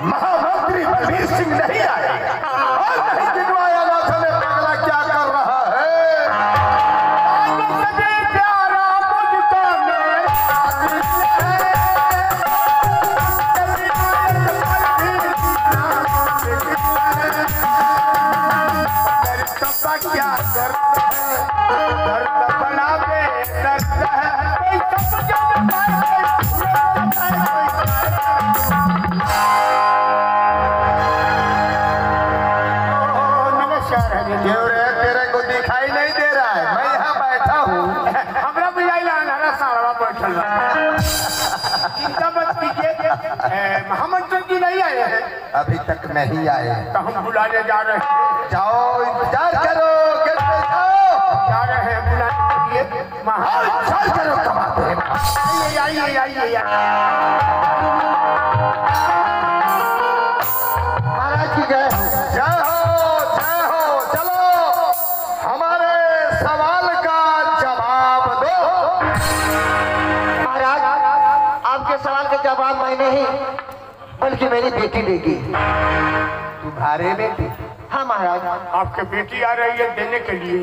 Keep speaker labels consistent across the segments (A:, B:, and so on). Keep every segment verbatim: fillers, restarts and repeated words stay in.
A: महामंत्री बलवीर सिंह नहीं आए और नहीं दिलवाया ना चले पगला क्या कर रहा है। प्यारा मुझको क्या करता है दर्द बना दे दर्द है कोई तेरे को दिखाई नहीं दे रहा है, मैं यहाँ बैठा हूँ।
B: हमरा बुझाई हमारा सारा बैठल चिंता मत कीजिए, महामंत्री जी नहीं आए हैं
A: अभी तक नहीं आए
B: तो हम बुलाने जा रहे हैं।
A: जाओ इंतजार करो, गेट पे जाओ।
B: जा रहे हैं बुलाने के लिए।
A: इंतजार करो, कमाते हैं।
B: आइए आइए आइए
A: महाराज की जय हो, जय हो, जय हो। चलो हमारे सवाल का जवाब दो।
C: महाराज आपके सवाल का जवाब मैं नहीं बल्कि मेरी बेटी देगी।
A: तुम्हारे बेटी?
C: हाँ महाराज।
B: आपके बेटी आ रही है देने के लिए।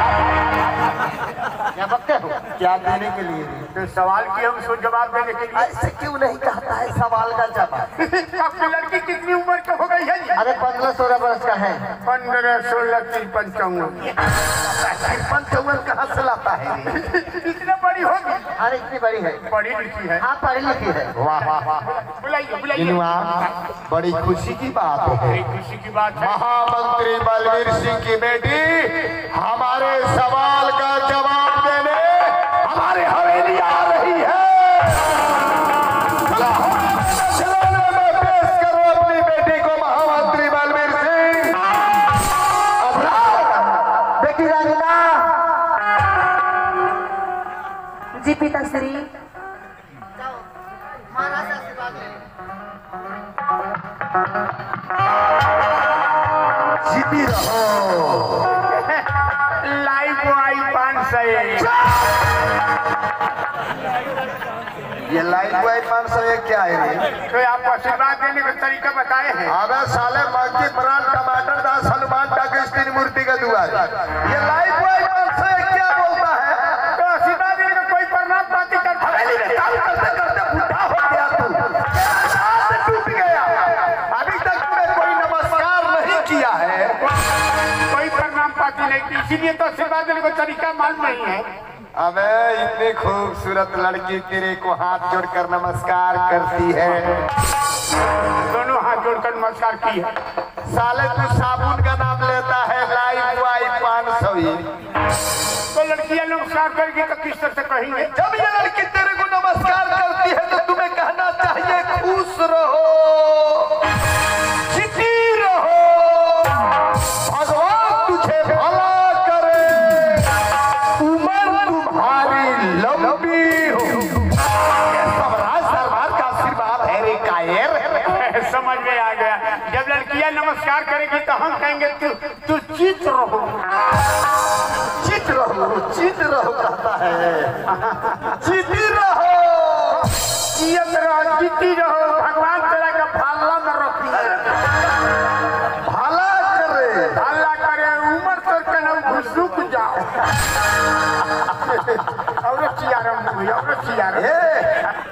C: क्या बकते हो?
A: क्या देने के लिए?
B: तो सवाल की हम उसको जवाब देने के लिए।
A: ऐसे क्यों नहीं कहता है सवाल का जवाब?
B: आपकी लड़की कितनी उम्र की हो गई है?
C: अरे पंद्रह सोलह वर्ष का है।
B: पंद्रह सोलह तीन पंचावन
A: पंचावन कहाँ से लाता है?
B: इतनी बड़ी होगी?
C: अरे इतनी बड़ी है।
B: पढ़ी लिखी है?
C: हाँ पढ़ी लिखी है।
A: वाह वाह वाह,
B: बुलाइए बुलाइए।
A: बड़ी खुशी की बात है।
B: खुशी की बात है।
A: महामंत्री बलवीर सिंह की बेटी हमारे सवाल का जवाब देने हमारे हवेली आ रही है। चलो में पेश करो अपनी बेटी को, महामंत्री बलवीर सिंह।
C: बेटी रंजना
D: जी पिताश्री।
A: जीती रहो।
B: लाइव बॉय पाँच सौ।
A: ये लाइफ बॉय पाँच सौ एक क्या है रे?
B: तो आप आशीर्वाद देने का तरीका बताए हैं।
A: अबे साले मक्की ब्रांड टमाटर दास हनुमान टाकिस तीन मूर्ति का दुआर। ये लाइफ बॉय पाँच सौ एक क्या बोलता है?
B: तो आशीर्वाद देने का कोई प्रणाम पाती करता है।
A: काम करते करते बुढ़ा हो गया तू, हाथ टूट गया। अभी तक तूने कोई नमस्कार नहीं किया है।
B: कोई प्रणाम पाती नहीं की, इसीलिए तो आशीर्वाद देने का तरीका मालूम नहीं है।
A: अबे इतनी खूबसूरत लड़की तेरे को हाथ जोड़कर नमस्कार करती है।
B: दोनों हाथ जोड़कर नमस्कार की है।
A: साले तू साबुन का नाम लेता है लाइफ बॉय पाँच सौ।
B: तो लड़कियां नमस्कार करेंगी तो किस तरह से कहेंगे?
A: जब ये लड़की तेरे को नमस्कार करती है तो तुम्हें कहना चाहिए खुश रहो, जीती रहो, भगवान तुझे भला करे, उम्र तुम्हारी लंबी हो। ये सब राज दरबार का आशीर्वाद है रे कायर।
B: समझ में आ गया। जब लड़कियां नमस्कार करेंगी तो हम कहेंगे तू तू जीत रहो।
A: जीत रहो, जीत रहो कहता है। जीती रहो,
B: जीत रहो, जीती रहो। भगवान तेरा का भाला में रखी है।
A: भला करे,
B: भाला करे, उम्र तो कनम घुसुक जाओ। और चियारम हुई, और चियारम।